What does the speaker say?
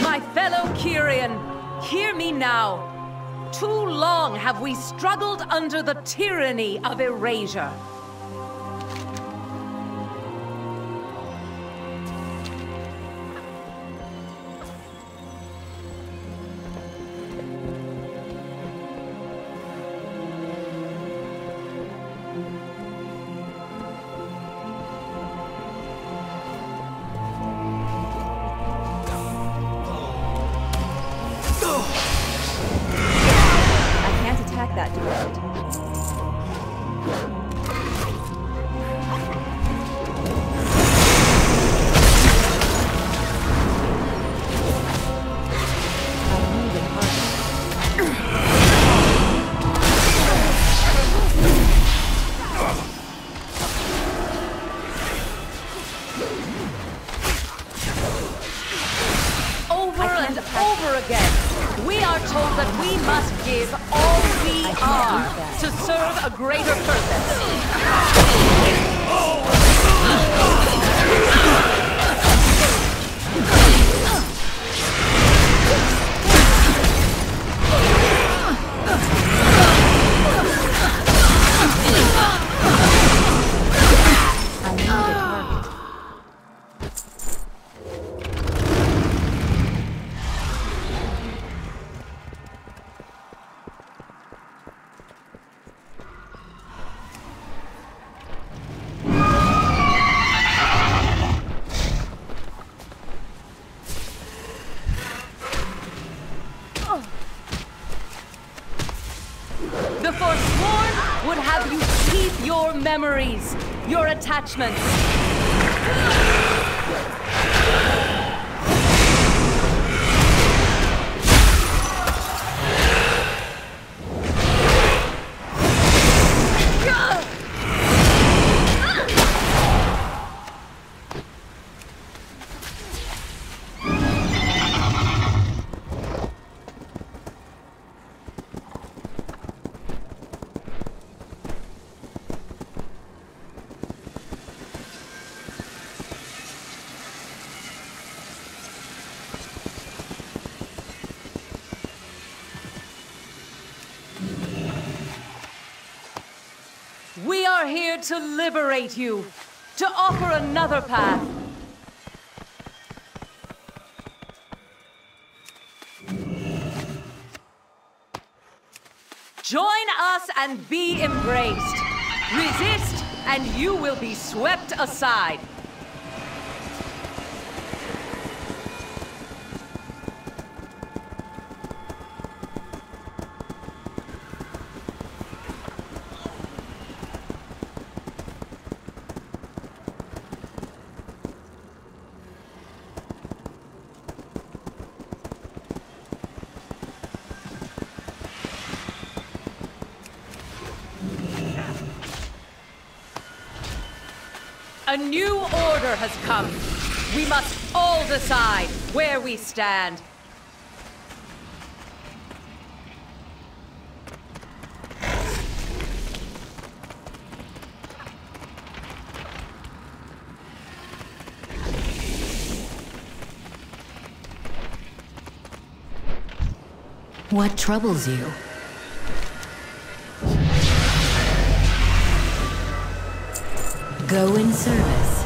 My fellow Kyrian, hear me now. Too long have we struggled under the tyranny of erasure. That direct. Over and over again, we are told that we must give all we are to serve a greater purpose. The Forsworn would have you keep your memories, your attachments. We are here to liberate you, to offer another path. Join us and be embraced. Resist, and you will be swept aside. A new order has come. We must all decide where we stand. What troubles you? Go in service.